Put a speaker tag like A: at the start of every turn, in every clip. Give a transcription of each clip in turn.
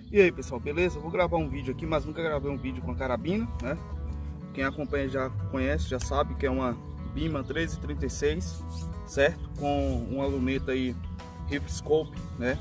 A: E aí pessoal, beleza? Eu vou gravar um vídeo aqui, mas nunca gravei um vídeo com a carabina, né? Quem acompanha já conhece, já sabe que é uma Bima 1336, certo? Com uma luneta aí Rifle Scope, né?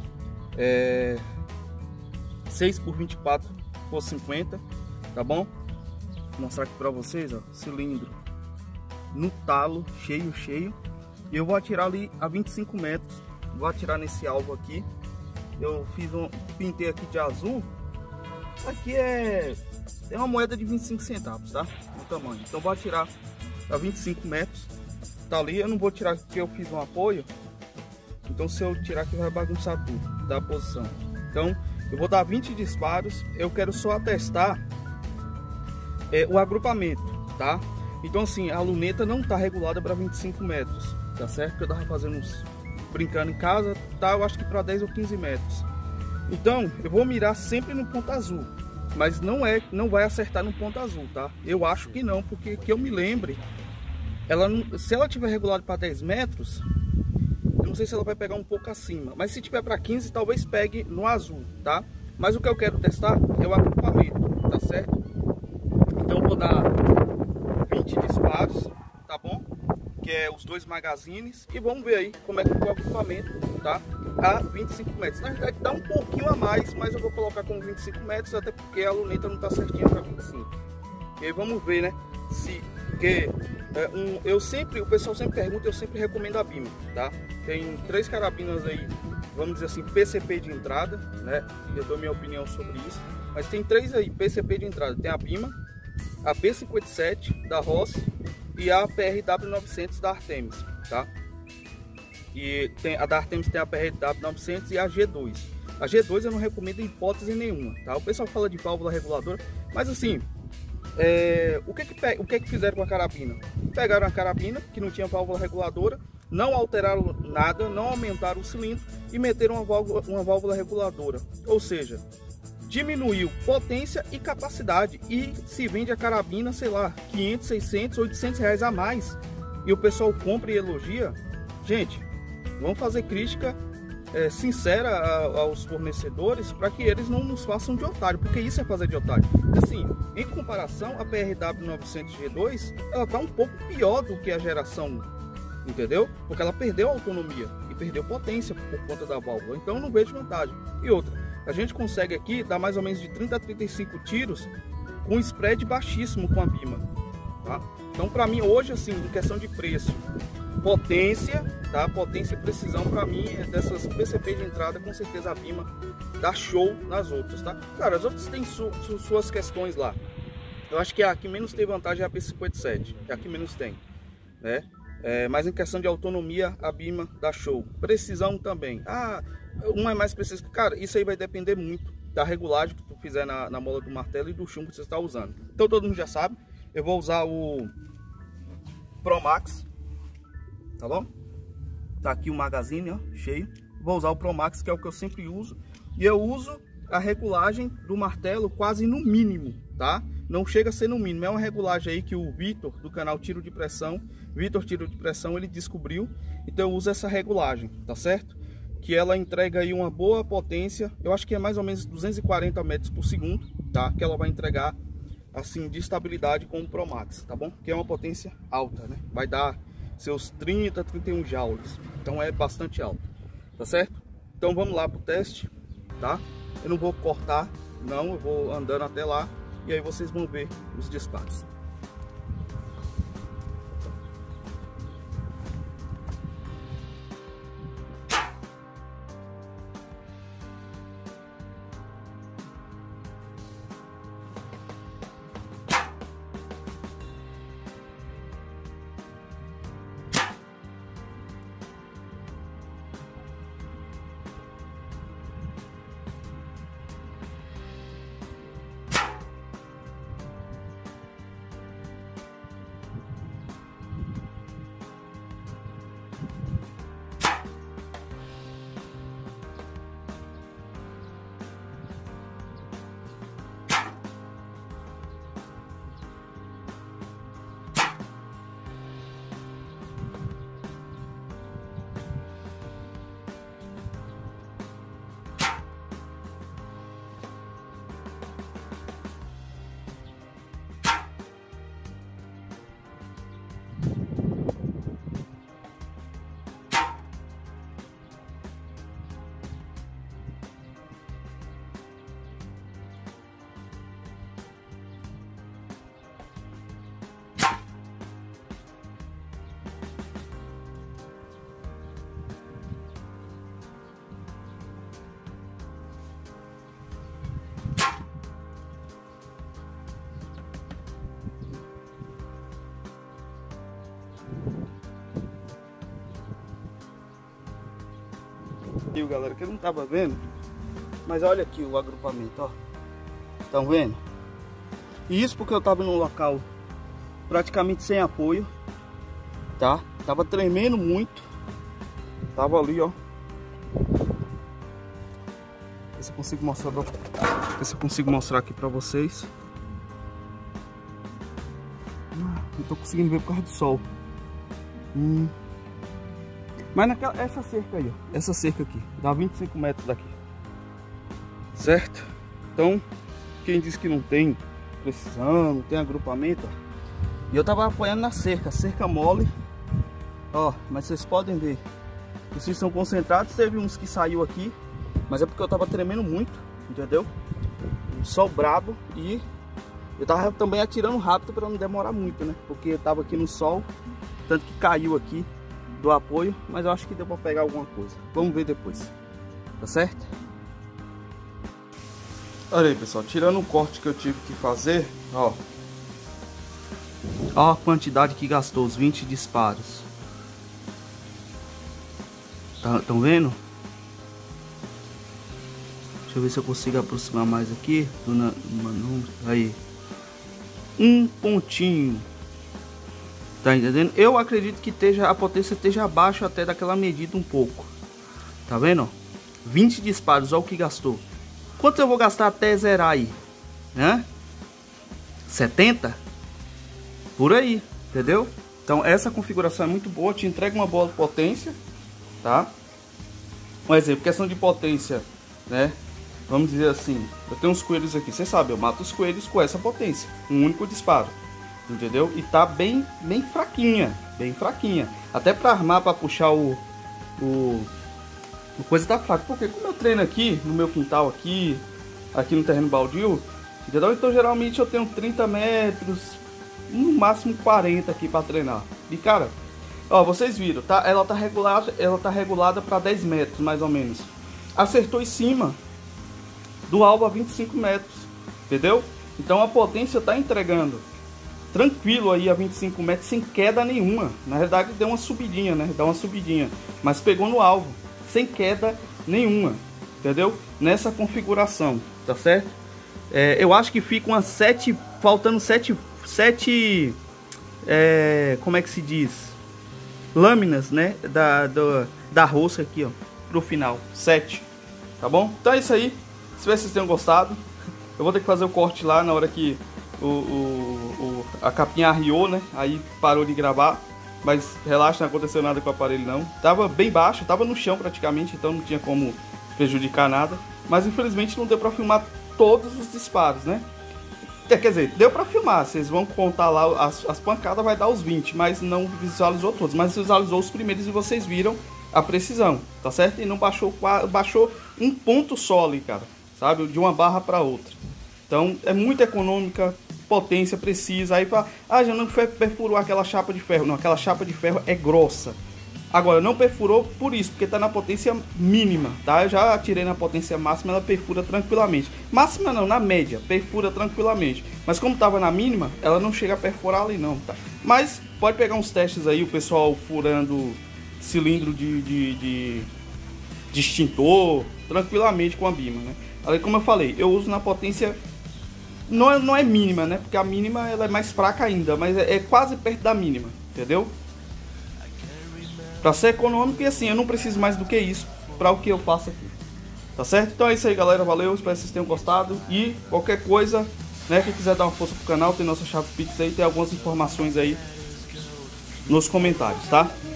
A: 6x24x50, tá bom? Vou mostrar aqui pra vocês, ó, cilindro no talo, cheio. E eu vou atirar ali a 25 metros, vou atirar nesse alvo aqui. Eu pintei aqui de azul. Aqui é uma moeda de 25 centavos, tá? O tamanho. Então vou atirar a 25 metros. Tá ali, eu não vou tirar porque eu fiz um apoio. Então se eu tirar aqui vai bagunçar tudo, tá? A posição. Então eu vou dar 20 disparos. Eu quero só atestar o agrupamento, tá? Então assim, a luneta não tá regulada para 25 metros, tá certo? Que eu tava fazendo brincando em casa, tá? Eu acho que para 10 ou 15 metros. Então eu vou mirar sempre no ponto azul, mas não vai acertar no ponto azul, tá? Eu acho que não, porque que eu me lembre, se ela tiver regulado para 10 metros, eu não sei se ela vai pegar um pouco acima, mas se tiver para 15 talvez pegue no azul, tá? Mas o que eu quero testar é o agrupamento, tá certo? Então eu vou dar 20 disparos, tá bom? Que é os dois magazines, e vamos ver aí como é que ficou o agrupamento, tá? A 25 metros. Na verdade dá um pouquinho a mais, mas eu vou colocar como 25 metros, até porque a luneta não tá certinha para 25. E aí vamos ver, né? O pessoal sempre pergunta, eu sempre recomendo a Bima, tá? Tem 3 carabinas aí, vamos dizer assim, PCP de entrada, né? Eu dou minha opinião sobre isso, mas tem 3 aí, PCP de entrada. Tem a Bima, a P57 da Ross e a PRW900 da Artemis, tá? E a da Artemis tem a PRW900 e a G2. A G2 eu não recomendo em hipótese nenhuma, tá? O pessoal fala de válvula reguladora, mas assim, o que fizeram com a carabina? Pegaram a carabina que não tinha válvula reguladora, não alteraram nada, não aumentaram o cilindro e meteram uma válvula reguladora, ou seja, diminuiu potência e capacidade, e se vende a carabina, sei lá, 500, 600, 800 reais a mais, e o pessoal compra e elogia. Gente, vamos fazer crítica sincera aos fornecedores, para que eles não nos façam de otário, porque isso é fazer de otário. Assim, em comparação, a PRW900 G2, ela tá um pouco pior do que a geração 1, entendeu? Porque ela perdeu autonomia e perdeu potência por conta da válvula, então eu não vejo vantagem. E outra, a gente consegue aqui dar mais ou menos de 30 a 35 tiros com um spread baixíssimo com a Bima, tá? Então para mim hoje, assim, em questão de preço, potência, tá? Potência e precisão, para mim, dessas PCP de entrada, com certeza a Bima dá show nas outras, tá? Claro, as outras têm suas questões lá. Eu acho que a que menos tem vantagem é a P57, é a que menos tem, né? Mas em questão de autonomia, a Bima dá show. Precisão também. Uma é mais precisa. Cara, isso aí vai depender muito da regulagem que tu fizer na mola do martelo e do chumbo que você está usando. Então todo mundo já sabe. Eu vou usar o Promax, tá bom? Tá aqui o magazine, ó, cheio. Vou usar o Promax, que é o que eu sempre uso. E eu uso a regulagem do martelo quase no mínimo, tá? Não chega a ser no mínimo. É uma regulagem aí que o Vitor, do canal Tiro de Pressão, ele descobriu. Então eu uso essa regulagem, tá certo? Que ela entrega aí uma boa potência. Eu acho que é mais ou menos 240 metros por segundo, tá? Que ela vai entregar, assim, de estabilidade com o Promax, tá bom? Que é uma potência alta, né? Vai dar seus 30, 31 joules. Então é bastante alto, tá certo? Então vamos lá pro teste, tá? Eu não vou cortar, não. Eu vou andando até lá e aí vocês vão ver os disparos. pariu, galera, que eu não tava vendo. Mas olha aqui o agrupamento, ó. Estão vendo? E isso porque eu tava num local praticamente sem apoio, tá? Tava tremendo muito. Tava ali, ó. Ver se eu consigo mostrar, ver se eu consigo mostrar aqui pra vocês. Não tô conseguindo ver por causa do sol. Mas essa cerca aí, ó. Essa cerca aqui, dá 25 metros daqui. Certo? Então, quem diz que não tem precisão, não tem agrupamento, ó. E eu tava apoiando na cerca, cerca mole. Ó, mas vocês podem ver. Os fios são concentrados, teve uns que saiu aqui. Mas é porque eu tava tremendo muito, entendeu? Um sol brabo e eu tava também atirando rápido para não demorar muito, né? Porque eu tava aqui no sol, tanto que caiu aqui do apoio, mas eu acho que deu para pegar alguma coisa. Vamos ver depois, tá certo? Olha aí, pessoal, tirando o corte que eu tive que fazer, ó. Ó a quantidade que gastou, os 20 disparos. Estão vendo? Deixa eu ver se eu consigo aproximar mais aqui do número. Aí. Um pontinho. Tá entendendo? Eu acredito que a potência esteja abaixo até daquela medida um pouco. Tá vendo? 20 disparos, olha o que gastou. Quanto eu vou gastar até zerar aí? Né? 70? Por aí, entendeu? Então essa configuração é muito boa, te entrega uma boa potência, tá? Um exemplo, questão de potência, né? Vamos dizer assim, eu tenho uns coelhos aqui, você sabe, eu mato os coelhos com essa potência, um único disparo, entendeu? E tá bem fraquinha, bem fraquinha. Até para armar, para puxar o coisa tá fraca, porque como eu treino aqui no meu quintal aqui no terreno baldio, entendeu? Então geralmente eu tenho 30 metros, no máximo 40 aqui para treinar. E cara, ó, vocês viram, tá? Ela tá regulada para 10 metros mais ou menos. Acertou em cima do alvo a 25 metros, entendeu? Então a potência tá entregando tranquilo aí a 25 metros sem queda nenhuma. Na realidade deu uma subidinha, né? Dá uma subidinha, mas pegou no alvo sem queda nenhuma, entendeu? Nessa configuração, tá certo? Eu acho que fica umas 7, faltando 7, como é que se diz? Lâminas, né? Da rosca aqui, ó, pro final, 7, tá bom? Então é isso aí. Espero que vocês tenham gostado. Eu vou ter que fazer o corte lá na hora que a capinha arriou, né? Aí parou de gravar. Mas relaxa, não aconteceu nada com o aparelho não. Tava bem baixo, tava no chão praticamente, então não tinha como prejudicar nada. Mas infelizmente não deu pra filmar todos os disparos, né? Quer dizer, deu pra filmar, vocês vão contar lá as pancadas, vai dar os 20. Mas não visualizou todos, mas visualizou os primeiros e vocês viram a precisão, tá certo? E não baixou um ponto só ali, cara, sabe? De uma barra para outra. Então é muito econômica, potência precisa. Aí fala, já não perfurou aquela chapa de ferro. Não, aquela chapa de ferro é grossa. Agora não perfurou por isso, porque tá na potência mínima, tá? Eu já atirei na potência máxima, ela perfura tranquilamente. Máxima não, na média, perfura tranquilamente. Mas como tava na mínima, ela não chega a perfurar ali não, tá? Mas pode pegar uns testes aí, o pessoal furando cilindro de extintor tranquilamente com a Bima, né? Aí, como eu falei, eu uso na potência não é mínima, né? Porque a mínima ela é mais fraca ainda, mas é quase perto da mínima, entendeu? Pra ser econômico, e assim, eu não preciso mais do que isso para o que eu faço aqui, tá certo? Então é isso aí, galera, valeu, espero que vocês tenham gostado. E qualquer coisa, né, quem quiser dar uma força pro canal, tem nossa chave Pix aí, tem algumas informações aí nos comentários, tá?